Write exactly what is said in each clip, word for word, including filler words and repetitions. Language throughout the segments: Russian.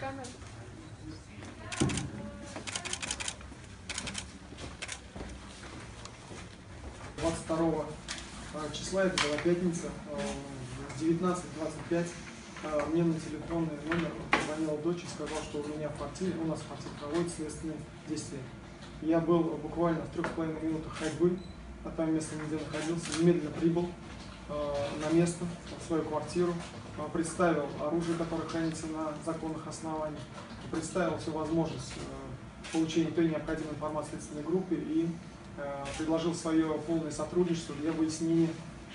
Камера. двадцать второго числа, это была пятница, в девятнадцать двадцать пять мне на телефонный номер позвонила дочь и сказала, что у меня в квартире, у нас в квартире проводят следственные действия. Я был буквально в трех с половиной минутах ходьбы от того места, где находился, немедленно прибыл на место, в свою квартиру, представил оружие, которое хранится на законных основаниях, представил всю возможность получения той необходимой информации следственной группе и предложил свое полное сотрудничество для выяснения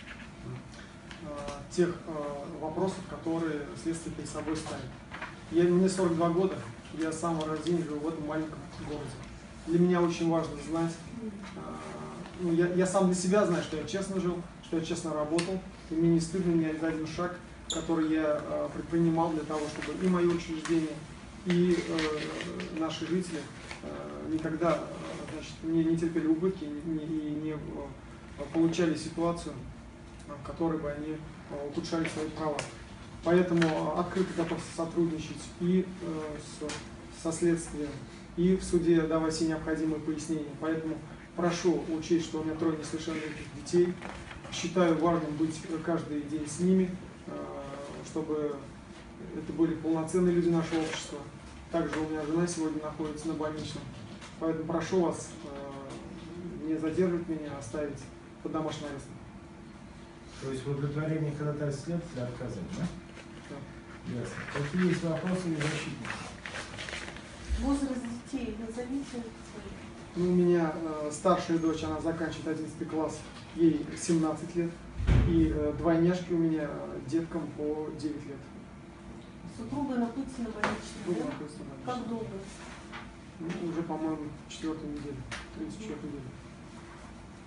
тех вопросов, которые следствие перед собой ставит. Я, мне сорок два года, я с самого рождения живу в этом маленьком городе. Для меня очень важно знать, ну, я, я сам для себя знаю, что я честно жил, что я честно работал, и мне не стыдно ни за один шаг, который я предпринимал для того, чтобы и мои учреждения, и э, наши жители э, никогда значит, не, не терпели убытки и не, не, не получали ситуацию, в которой бы они ухудшали свои права. Поэтому открыто готов сотрудничать и э, с, со следствием, и в суде давать все необходимые пояснения. Поэтому прошу учесть, что у меня трое несовершеннолетних детей. Считаю важным быть каждый день с ними, э, чтобы это были полноценные люди нашего общества. Также у меня жена сегодня находится на больничном. Поэтому прошу вас э, не задерживать меня, оставить под домашним арестом. То есть в удовлетворении ходатайства следствия отказать, да? Да. Ясно. Какие есть вопросы или защитники? Возраст детей назовите. Ну, у меня э, старшая дочь, она заканчивает одиннадцатый класс, ей семнадцать лет. И э, двойняшки у меня деткам по девять лет. Супруга находится на больничном, Ну, да? находится на больничном. Как долго? Ну, уже, по-моему, четвертую неделю, тридцать четвёртую неделю.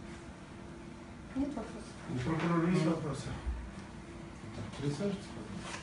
Нет вопросов? У прокурора есть вопросы? Присаживайтесь, пожалуйста.